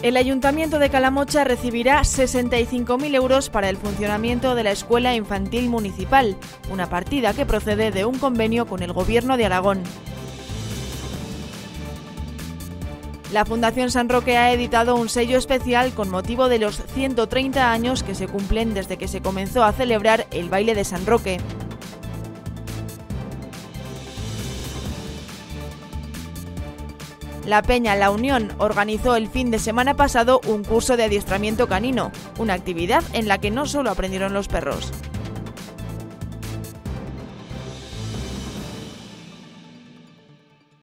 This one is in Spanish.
El Ayuntamiento de Calamocha recibirá 65.000 euros para el funcionamiento de la Escuela Infantil Municipal, una partida que procede de un convenio con el Gobierno de Aragón. La Fundación San Roque ha editado un sello especial con motivo de los 130 años que se cumplen desde que se comenzó a celebrar el baile de San Roque. La Peña La Unión organizó el fin de semana pasado un curso de adiestramiento canino, una actividad en la que no solo aprendieron los perros.